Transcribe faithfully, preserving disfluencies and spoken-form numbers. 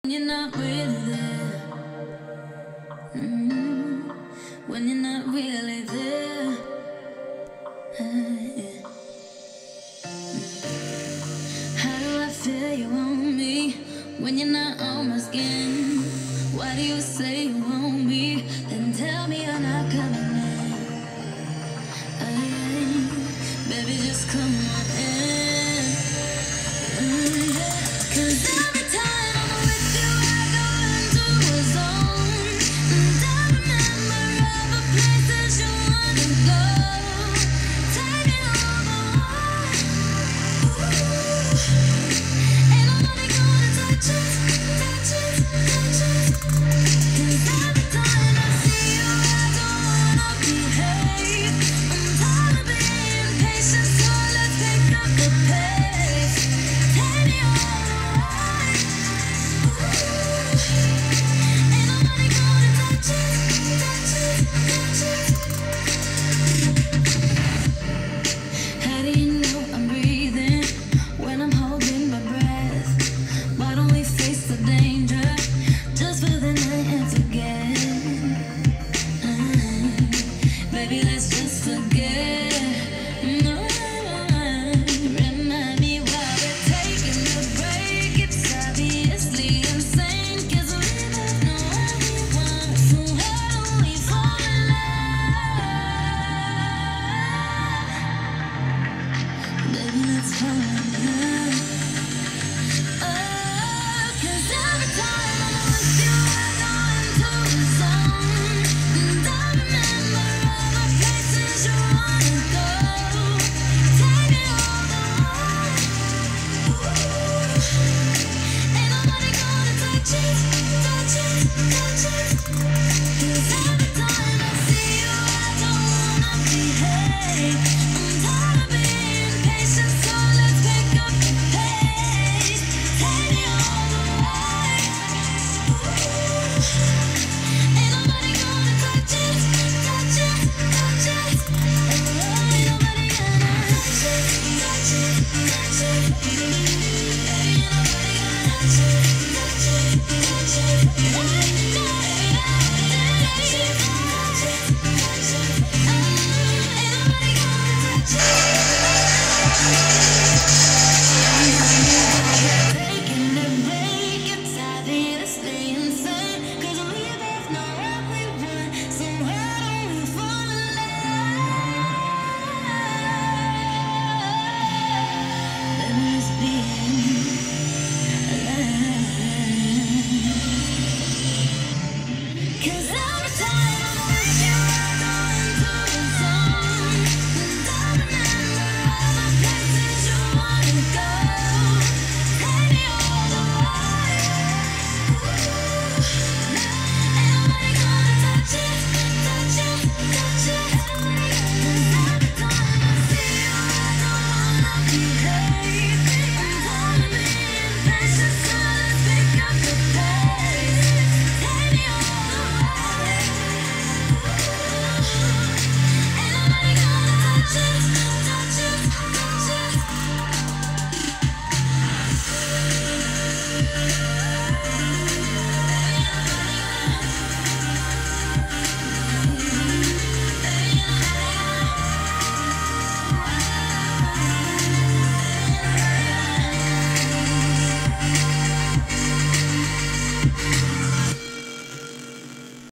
You're not really there. Mm, when you're not really there. Uh, yeah. How do I feel you on me when you're not on my skin? Why do you say you want me, then tell me you're not coming in? Uh, baby, just come on in. Mm, yeah. 'Cause every time I'm with you, I go into a zone, and I remember all the places you wanna go. Take me all the way. Ain't nobody gonna touch us, touch us, touch us. 'Cause every time I see you, I don't wanna behave. I'm tired of being patient, so let's pick up the pace. Take me all the way. Ain't nobody gonna touch us, touch us, touch us. How do you know I'm breathing when I'm holding my breath? Why don't we face the danger just for the night and forget? Uh, baby, let's just forget. No, remind me why we're taking a break. It's obviously insane, 'cause we both know what we want. So how do we fall in love? Baby, let's fall in love. Oh, 'cause every time I'm with you, I go into a zone, and I remember all the places you wanna go. Take me all the way. Ain't nobody gonna touch it, touch it, touch it. 'Cause I